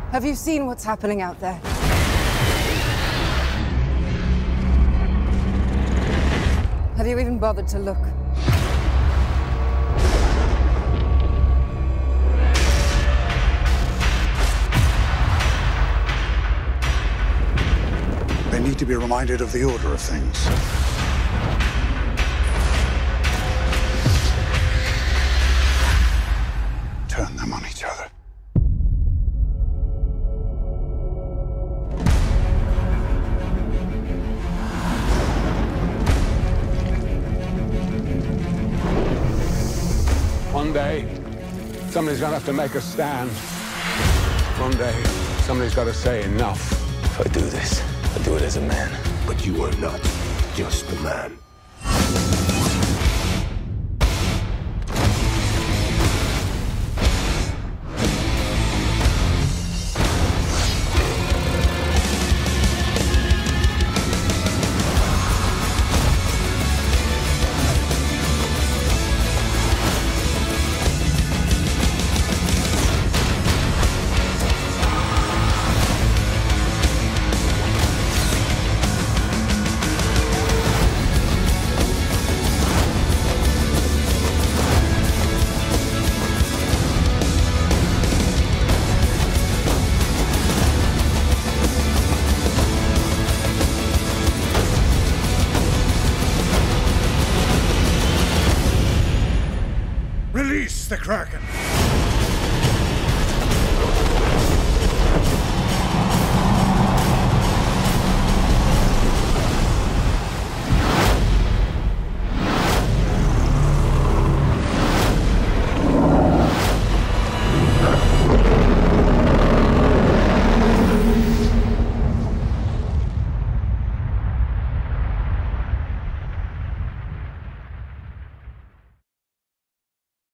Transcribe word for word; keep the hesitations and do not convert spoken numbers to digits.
Have you seen what's happening out there? Have you even bothered to look? They need to be reminded of the order of things. Turn them on each other. One day, somebody's gonna have to make a stand. One day, somebody's got to say enough. If I do this, I do it as a man. But you are not just a man. Release the Kraken!